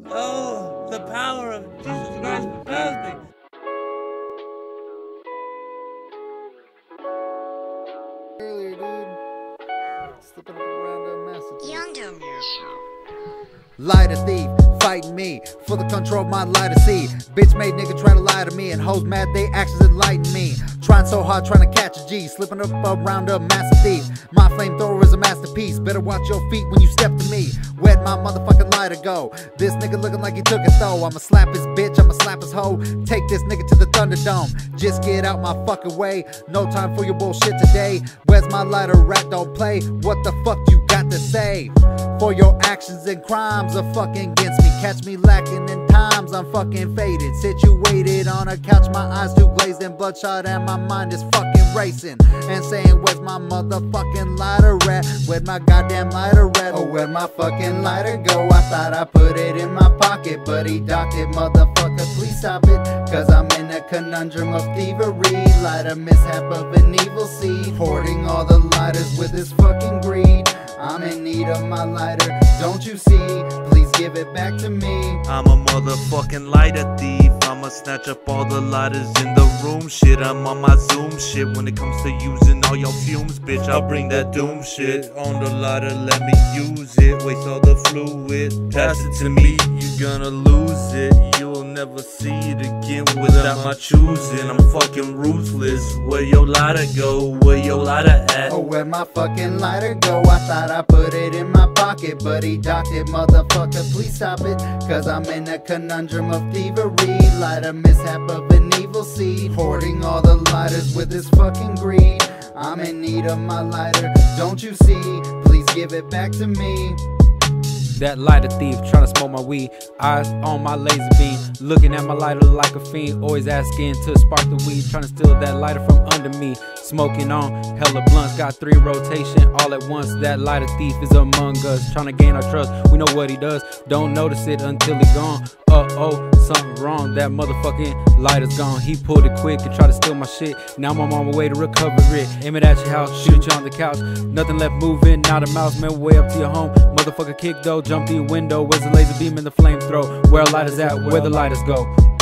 Oh, the power of Jesus Christ propels me. Earlier, dude. Slipping up around a message. Young Dumb. Lighter thief, fighting me for the control of my lighter seed. Bitch made nigga try to lie to me, and hoes mad they actions enlighten me. Trying so hard, trying to catch a G, slipping up around a massive thief. My flamethrower is a masterpiece. Better watch your feet when you step to me. Where'd my motherfucking lighter go? This nigga looking like he took it though. I'ma slap his bitch, I'ma slap his hoe. Take this nigga to the Thunderdome. Just get out my fucking way. No time for your bullshit today. Where's my lighter? Rat don't play. What the fuck you got to say? For your actions and crimes are fucking against me. Catch me lacking in times, I'm fucking faded. Situated on a couch, my eyes too glazed and bloodshot, and my mind is fucking racing. And saying, where's my motherfucking lighter at? Where'd my goddamn lighter at? Oh, where'd my fucking lighter go? I thought I put it in my pocket, but he docked it. Motherfucker, please stop it, cause I'm in a conundrum of thievery. Lighter mishap of an evil seed, hoarding all the lighters with his fucking greed. I'm in need of my lighter, don't you see? Please give it back to me. I'm a motherfucking lighter thief. I'ma snatch up all the lighters in the room. Shit, I'm on my Zoom shit. When it comes to using all your fumes, bitch, I'll bring that doom shit. On the lighter, let me use it. Waste all the fluid, pass it to me, you gonna lose it. You'll never see it again without my choosing. I'm fucking ruthless. Where your lighter go? Where your lighter at? Oh, where'd my fucking lighter go? I thought I put it in my pocket, but he docked it. Motherfucker, please stop it, cause I'm in a conundrum of thievery. Lighter mishap of an evil seed, hoarding all the lighters with his fucking greed. I'm in need of my lighter, don't you see? Please give it back to me. That lighter thief, trying to smoke my weed, eyes on my laser beam, looking at my lighter like a fiend, always asking to spark the weed, trying to steal that lighter from under me, smoking on hella blunts, got 3 rotation all at once. That lighter thief is among us, trying to gain our trust. We know what he does, don't notice it until he gone. Uh-oh, something wrong, that motherfucking lighter's gone. He pulled it quick and tried to steal my shit. Now I'm on my way to recover it. Aim it at your house, shoot you on the couch. Nothing left moving, not a mouse, man, way up to your home. Motherfucker kick though, jump through your window. Where's the laser beam and the flamethrower? Where lighters at, where the lighters go?